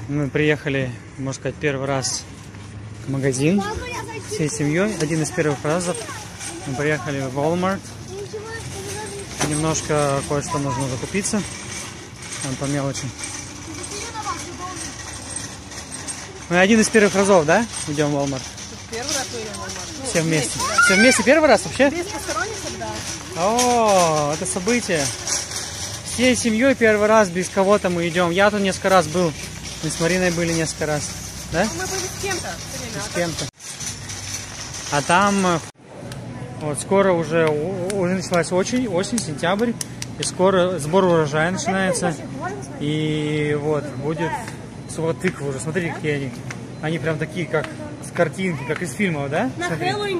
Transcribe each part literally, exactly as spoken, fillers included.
Мы приехали, можно сказать, первый раз в магазин всей семьей. Один из первых разов мы приехали в Walmart. Немножко кое-что нужно закупиться. Там по мелочи. Мы один из первых разов, да, идем в Walmart? Первый раз идем в Walmart. Все вместе. Все вместе первый раз вообще? Без посторонников, да. О, это событие. Всей семьей первый раз без кого-то мы идем. Я тут несколько раз был. Мы с Мариной были несколько раз. Да? Ну, мы были с кем-то. С кем-то. А там вот скоро уже, уже началась осень, осень, сентябрь. И скоро сбор урожая начинается. И вот будет вот тыквы уже. Смотри, какие они. Они прям такие, как с картинки, как из фильмов, да? На Хэллоуин.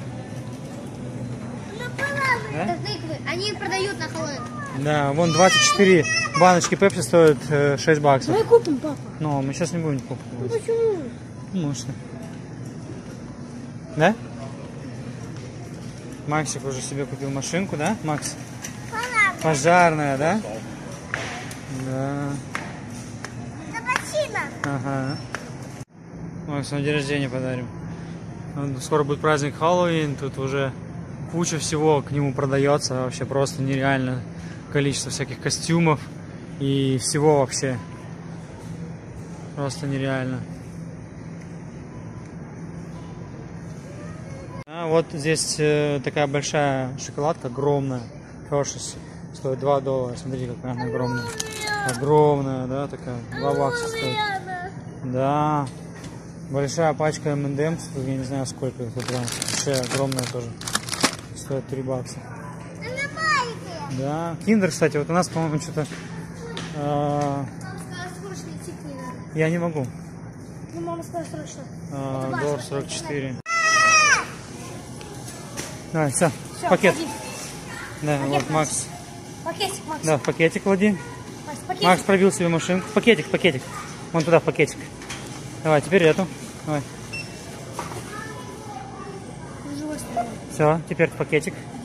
Да? Они продают на Хэллоуин. Да, вон двадцать четыре баночки пепси стоят э, шесть баксов. Давай купим, папа. Но мы сейчас не будем покупать. Ну почему? Ну, что? Да? Максик уже себе купил машинку, да, Макс? Пожарная, да? Да. Ага. Макс, на день рождения подарим. Скоро будет праздник Хэллоуин, тут уже куча всего к нему продается, вообще просто нереально количество всяких костюмов и всего вообще. Просто нереально. А вот здесь э, такая большая шоколадка, огромная. Hershey's, стоит два доллара. Смотрите, какая она огромная. Огромная, да, такая. два бакса стоит. Да. Большая пачка эм энд эмс, я не знаю сколько их. Это вообще огромная тоже. Стоит три бакса. Да. Киндер, кстати, вот у нас, по-моему, что-то... Э, я не могу. Ну, мама сказала срочно. доллар сорок четыре. Давай, все, Все, пакет. клади. Да, Пакет, вот, Макс. Пакетик, Макс. Да, в пакетик клади. Макс, пакетик. Макс пробил себе машинку. В пакетик, в пакетик. Вон туда, в пакетик. Давай, теперь эту. Давай. Все, теперь в пакетик.